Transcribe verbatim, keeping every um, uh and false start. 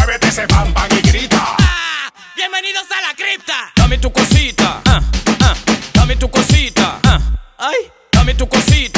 muévete ese pam pam y grita. Ah, bienvenidos a la cripta. Dame tu cosita, ah, ah, dame tu cosita, ah, ay, dame tu cosita.